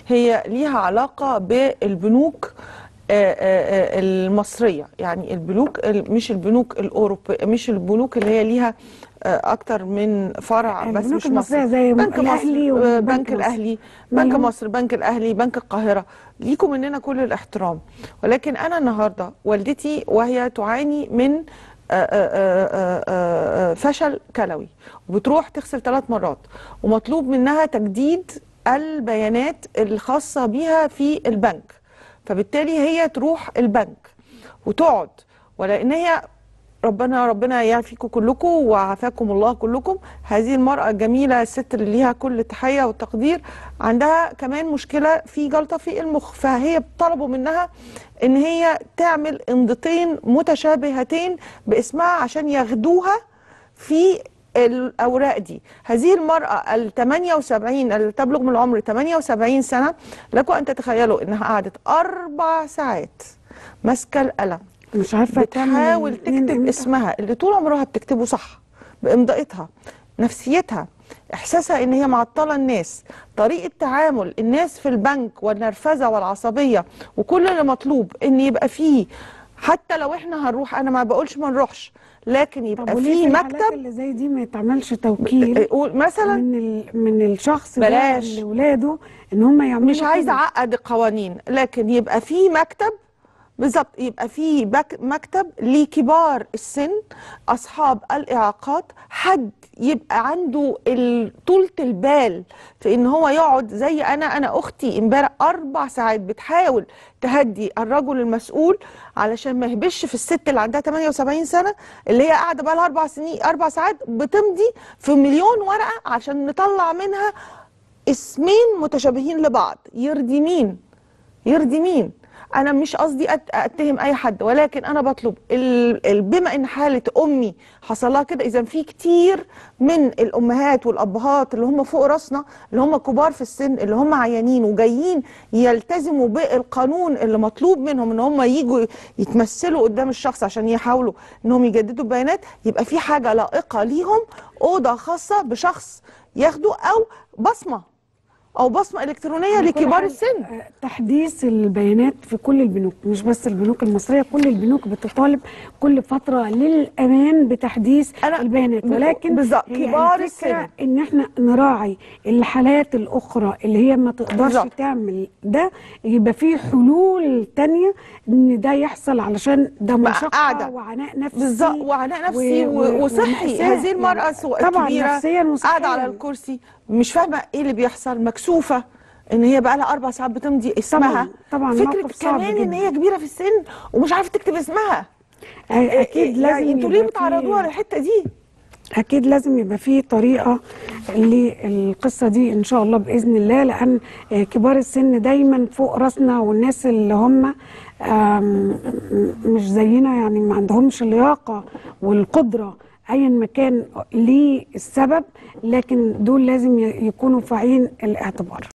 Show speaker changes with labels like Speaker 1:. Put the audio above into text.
Speaker 1: هي ليها علاقة بالبنوك المصرية، يعني البنوك مش البنوك الأوروبية، مش البنوك اللي هي ليها أكتر من فرع، بس
Speaker 2: البنوك
Speaker 1: مش
Speaker 2: المصرية
Speaker 1: مصر.
Speaker 2: زي
Speaker 1: بنك
Speaker 2: الأهلي
Speaker 1: مصر،
Speaker 2: وبنك
Speaker 1: بنك
Speaker 2: مصر
Speaker 1: الأهلي، بنك
Speaker 2: مالهم؟
Speaker 1: مصر، بنك الأهلي، بنك القاهرة، ليكم مننا كل الاحترام. ولكن أنا النهاردة والدتي وهي تعاني من فشل كلوي، وبتروح تغسل 3 مرات، ومطلوب منها تجديد البيانات الخاصة بيها في البنك. فبالتالي هي تروح البنك وتقعد، ولان هي ربنا يعافيكم كلكم وعافاكم الله كلكم. هذه المرأة الجميلة الست اللي ليها كل التحية والتقدير عندها كمان مشكلة في جلطة في المخ، فهي طلبوا منها ان هي تعمل امضتين متشابهتين باسمها عشان ياخدوها في الأوراق دي. هذه المرأة ال 78 اللي تبلغ من العمر 78 سنة، لكم أن تتخيلوا إنها قعدت 4 ساعات ماسكة القلم،
Speaker 2: مش عارفة
Speaker 1: بتحاول تكتب اسمها اللي طول عمرها بتكتبه صح بإمضائتها، نفسيتها، إحساسها إن هي معطلة الناس، طريقة تعامل الناس في البنك والنرفزة والعصبية. وكل اللي مطلوب إن يبقى فيه، حتى لو إحنا هنروح، أنا ما بقولش ما نروحش، لكن يبقى في مكتب
Speaker 2: اللي زي دي ما يتعملش توكيل
Speaker 1: مثلا
Speaker 2: من الشخص
Speaker 1: بلاش
Speaker 2: ده لاولاده ان هم يعملوا
Speaker 1: مش عايزه اعقد القوانين، لكن يبقى في مكتب بالظبط، يبقى في مكتب لكبار السن اصحاب الاعاقات، حد يبقى عنده طولة البال في ان هو يقعد زي انا اختي امبارح 4 ساعات بتحاول تهدي الرجل المسؤول علشان ما يهبش في الست اللي عندها 78 سنه اللي هي قاعده بقى لها 4 ساعات بتمضي في مليون ورقه عشان نطلع منها اسمين متشابهين لبعض. يرضي مين؟ يرضي مين؟ انا مش قصدي اتهم اي حد، ولكن انا بطلب بما ان حاله امي حصل لها كده، اذا في كتير من الامهات والابهات اللي هم فوق راسنا، اللي هم كبار في السن، اللي هم عيانين وجايين يلتزموا بالقانون اللي مطلوب منهم ان هم يجوا يتمثلوا قدام الشخص عشان يحاولوا انهم يجددوا البيانات، يبقى في حاجه لائقه ليهم، اوضه خاصه بشخص ياخدوا، او بصمه الكترونيه لكبار السن.
Speaker 2: تحديث البيانات في كل البنوك، مش بس البنوك المصريه، كل البنوك بتطالب كل فتره للامان بتحديث البيانات، ولكن
Speaker 1: بالظبط كبار السن
Speaker 2: ان احنا نراعي الحالات الاخرى اللي هي ما تقدرش تعمل ده، يبقى في حلول تانية ان ده يحصل، علشان ده مشقه وعناء نفسي.
Speaker 1: بالظبط، وعناء نفسي وصحي. هذه المراه
Speaker 2: طبعا
Speaker 1: كبيره
Speaker 2: نفسيا وصحيا
Speaker 1: قاعده على الكرسي مش فاهمه ايه اللي بيحصل، مكسوفه ان هي بقى لها 4 ساعات بتمضي اسمها.
Speaker 2: طبعا
Speaker 1: فكره كمان ان هي كبيره في السن ومش عارفه تكتب اسمها.
Speaker 2: اكيد لازم.
Speaker 1: يعني انتوا ليه بتعرضوها للحته دي؟
Speaker 2: اكيد لازم يبقى في طريقه للقصه دي ان شاء الله باذن الله، لان كبار السن دايما فوق راسنا، والناس اللي هم مش زينا، يعني ما عندهمش اللياقه والقدره ايا ما كان ليه السبب، لكن دول لازم يكونوا في عين الاعتبار.